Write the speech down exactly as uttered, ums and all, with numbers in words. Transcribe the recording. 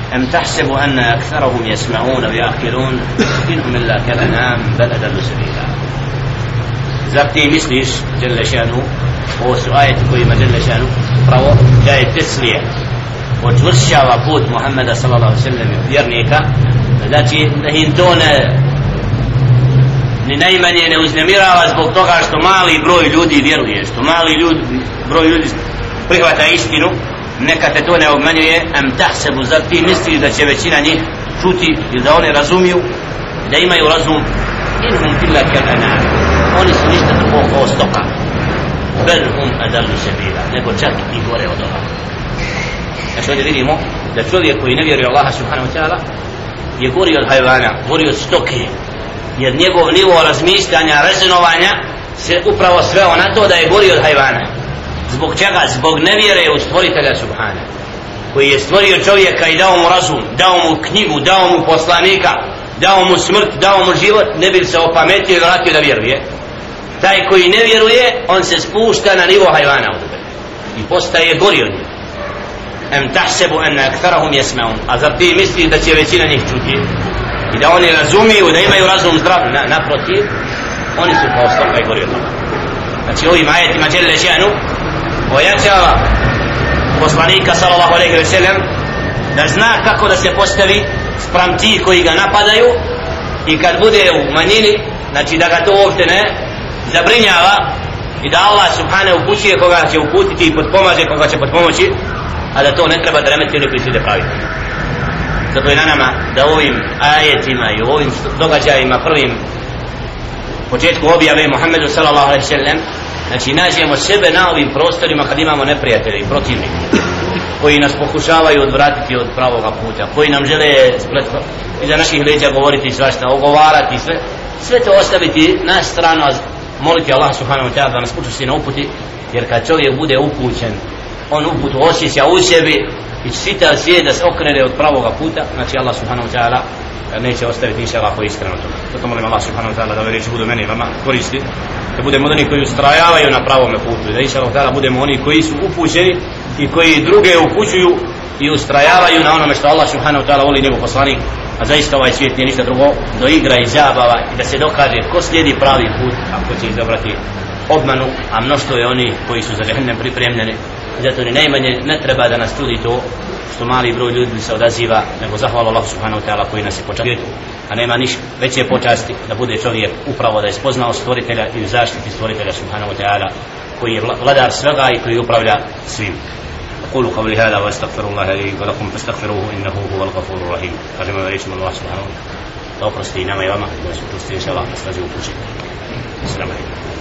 أم تحسب أن أكثرهم يسمعون ويعقلون إنهم إلا كالأنعام بل أضل سبيلا. Zar ti misliš, dželle šanu, ovo su ajeti kojima dželle šanu pravo daje teslije, učvršćava put Muhammeda sallallahu alejhi ve sellem vjernika, znači da im to ne ni najmanje ne uznemirava zbog toga što mali broj ljudi vjeruje, što mali ljudi, broj ljudi prihvata istinu, neka te to ne obmanjuje. Am tahsebu, zar ti misliš da će većina njih čuti i da oni razumiju, da imaju razum? Inhum illa kal-an'am, oni su ništa drugo kao stoka. Bel hum adallu sabila, nego čak i gore od toga. Znači ovdje vidimo da čovjek koji ne vjeruje Allaha subhanahu wa ta'ala je gori od hajvana, gori od stoke, jer njegov nivo razmišljanja, rezonovanja se upravo sveo na to da je gori od hajvana. Zbog čega? Zbog nevjere u stvoritelja subhana, koji je stvorio čovjeka i dao mu razum, dao mu knjigu, dao mu poslanika, dao mu smrt, dao mu život, ne bi se opametio i vratio da vjeruje. Taj koji ne vjeruje, on se spušta na nivo hajvana i postaje gori od njih. Em tahsebu anna aktharahum yasma'un, a zar ti misliš da će većina njih čuti i da oni razumiju, da imaju razum zdrav? Na, naprotiv, oni su kao stoka i gori od toga. Znači ovim ajetima dželle šanu ojačava poslanika sallallahu alejhi ve sellem da zna kako da se postavi spram tih koji ga napadaju i kad bude u manjini, znači da ga to uopšte ne zabrinjava i da Allah subhanahu upućuje koga će uputiti i potpomaže koga će potpomoći, a da to ne treba da remeti oni koji su ide praviti. Zato je na nama da ovim ajetima i ovim događajima, prvim početku objave Muhammedu sallallahu alejhi ve sellem, znači nađemo sebe na ovim prostorima kad imamo neprijatelje i protivnike koji nas pokušavaju odvratiti od pravoga puta, koji nam žele spletko iza naših leđa govoriti svašta, ogovarati sve, sve to ostaviti na stranu, a moliti Allah subhanahu wa ta'ala da nas učvrsti na uputi, jer kad čovjek bude upućen, on uputu osjeća u sebi i čitav svijet da se okrene od pravoga puta, znači Allah subhanahu wa ta'ala neće ostaviti inša Allah koji je iskreno to. Zato molim Allah subhanahu wa ta'ala da ove riječi budu meni i vama koristi, da budemo od onih koji ustrajavaju na pravome putu i da inša Allah ta'ala budemo oni koji su upućeni i koji druge upućuju i ustrajavaju na onome što Allah subhanahu wa ta'ala voli njegov poslanik, a zaista ovaj svijet nije ništa drugo do igra i zabava i da se dokaže ko slijedi pravi put, a ko će izabrati obmanu, a mnoštvo je oni koji su za džehennem pripremljeni. Zato ni najmanje ne treba da nas trudi to što mali broj ljudi se odaziva, nego zahvala Allah subhanahu wa ta'ala koji nas je počastio, a nema niš veće počasti da bude čovjek upravo da je spoznao stvoritelja i zaštiti stvoritelja subhanahu wa ta'ala koji je vladar svega i koji upravlja svim. أقول قولي هذا وأستغفر الله لي ولكم فاستغفروه إنه هو الغفور الرحيم. أرجو إليكم الله سبحانه وتعالى. أوفرستي نعم يا ماما. إن شاء الله نستجيب كل شيء. السلام عليكم.